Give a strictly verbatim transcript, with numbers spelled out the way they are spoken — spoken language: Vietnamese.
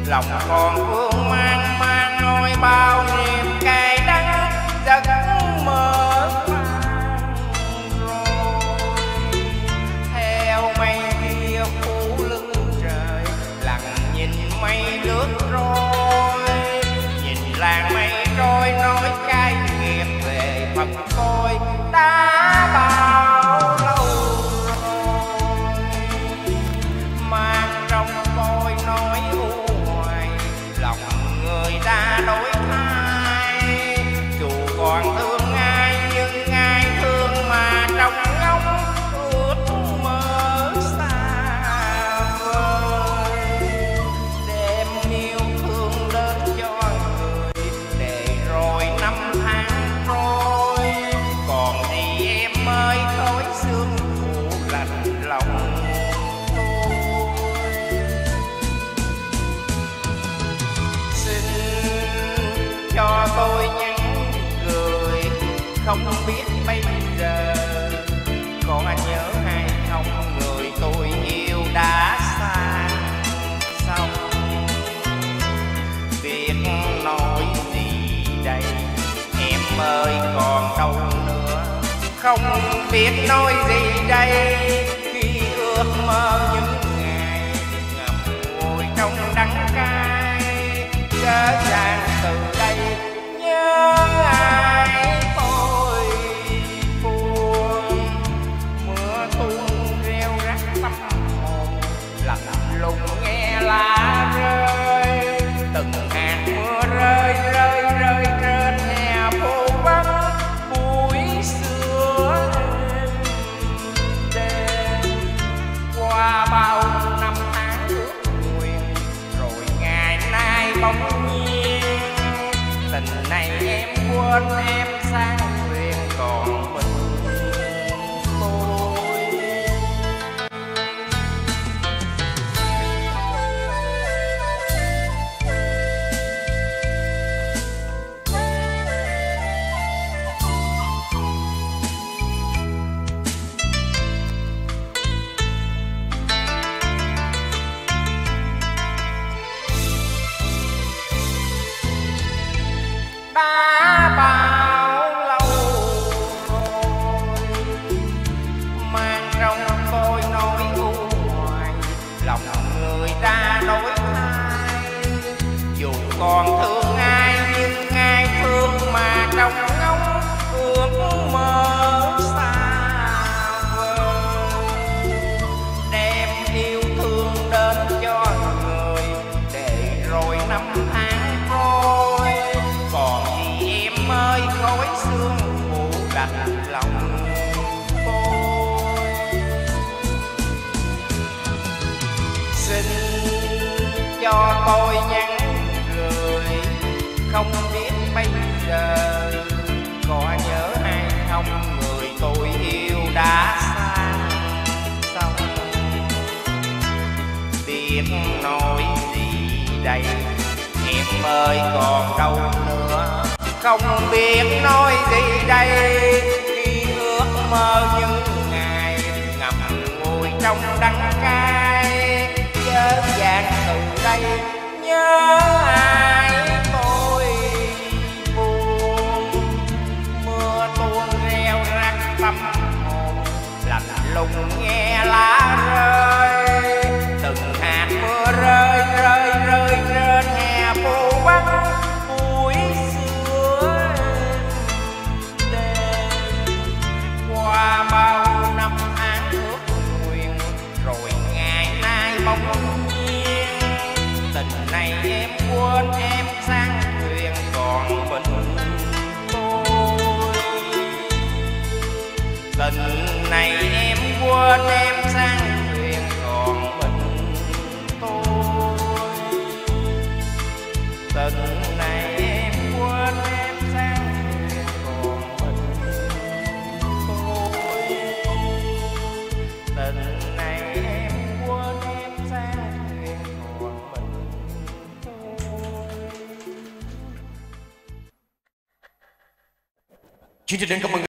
lòng còn vương mang mang nỗi bao niềm cay đắng giấc mơ rồi. Theo mây kia phủ lưng trời lặng nhìn mây lướt trôi, nhìn làng mây trôi nói cái nghiệp về phật coi đã bao lâu rồi. Mang trong tôi nói u hoài lòng người đã đổi thay, dù còn thương ai nhưng ai thương mà trong ngóng ước mơ xa vời. Đem yêu thương đến cho người để rồi năm tháng trôi, còn gì em ơi khói sương phủ lạnh lòng tôi. Xin cho tôi nhắn gửi không biết bây giờ có nhớ hay không, người tôi yêu đã xa xong. Biết nói gì đây em ơi còn đâu nữa, không biết nói gì đây khi ước mơ những ngày ngậm ngùi trong đắng cay. Chớ chàng từ đây nhớ ai tôi buồn, mưa tuôn reo rắt tâm hồn lạnh lùng nghe lá rơi. Từng hạt mưa rơi rơi rơi trên hè phố vắng buổi xưa êm đêm. Qua bao năm tháng ước nguyện rồi ngày nay bỗng nhiên tình này em quên em sang thuyền còn mình tôi. Đã bao lâu rồi mang trong tôi nỗi u hoài lòng người ta đổi thay, dù còn thương ai nhưng ai thương mà trong ngóng ước mơ xa vời. Đem yêu thương đến cho người để rồi năm tháng trôi, còn gì em ơi khói sương phủ lạnh lòng tôi. Xin cho tôi nhắn gửi không biết bây giờ có nhớ hay không, người tôi yêu đã xa xong. Biết nói gì đây em ơi còn đâu nữa, không biết nói gì đây khi ước mơ những ngày ngậm ngùi trong đắng cay. Chớ vàng từ đây nhớ ai tôi buồn, mưa tuôn reo rắt tâm hồn lạnh lùng nghe lá rơi. Từng hạt mưa rơi rơi rơi trên hè phố vắng buổi xưa êm đêm. Qua bao năm tháng ước nguyện rồi ngày nay bỗng nhiên tình này em quên em sang thuyền còn mình tôi. Tình này em quên em sang thuyền còn mình tôi. Tình này em quên em sang thuyền còn mình tôi. Tình này em quên em sang thuyền còn mình tôi. Chương trình đến cảm ơn